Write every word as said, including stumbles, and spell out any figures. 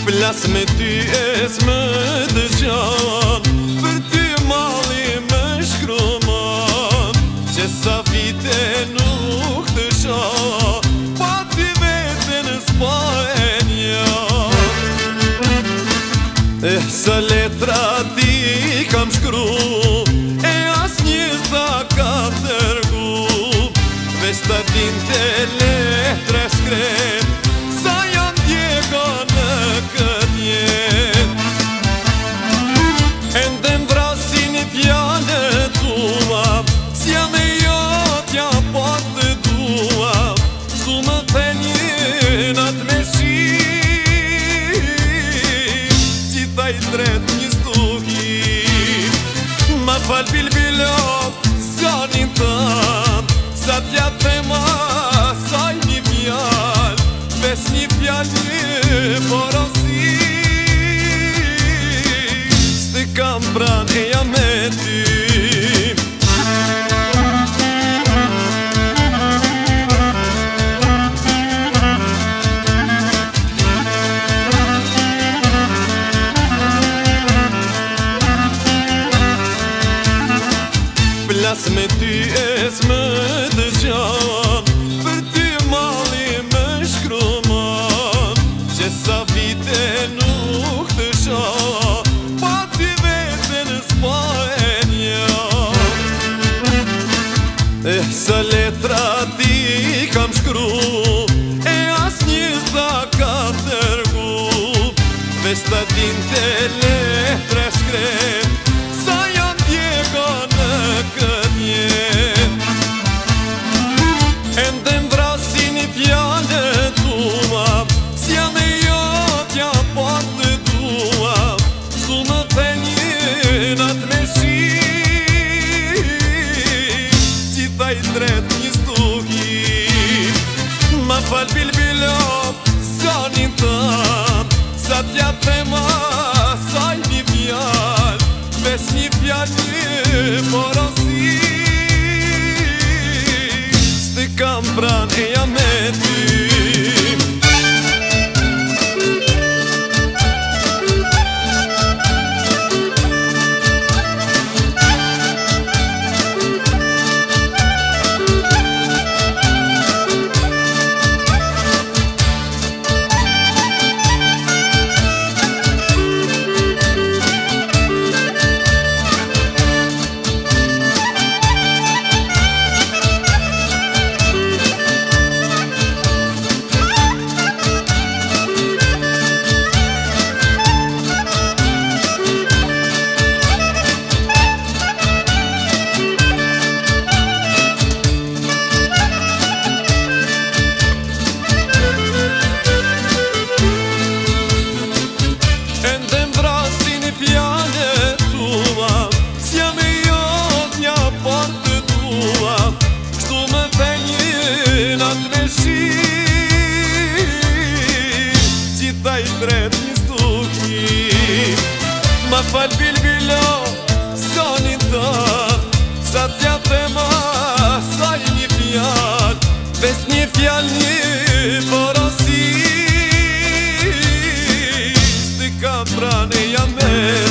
Plas me ty e s'më dëgjan, për ty mali më shkruman, që sa vite nuk të sha, pa ty vetën s'pa e njan. E sa letra ti kam shkru, e as një tha ka tërgu, veç ta din të letra shkret, sa janë djega në këtë jet. Ende mbrasin i fjallë tua, s'ja me jotja pa të dua, s'u më të njënat me shi, qita i tret një stuhi. Ma fal bilbilot, s'janin tëm, sa t'ja tema, saj një fjall, ves një fjall një porosi, s'te kam pran e jam me ty. Plas me ty e s'më dëgjan, për ty mali më shkruman, që sa vite nuk të sha, pa ty vetën s'pa e njan. E sa letra ti kam shkru, e as një tha ka tërgu, veç ta din të letra shkret, sa janë djega në këtë jet. Ende mbrasin i fjallë tua, s'ja me jotja pa të dua, s'u më të njënat me shi, qita i tret një stuhi. Ma fal bilbilot, s'janin tëm, sa t'ja tema, saj një fjall, ves një fjall një porosi, s'te kam pran e jam me ty. Qita i tret një stuhi. Ma fal bilbilo, s'janin tëm, sa t'ja tema, saj një fjall, ves një fjall një porosi, s'te kam pran e jam me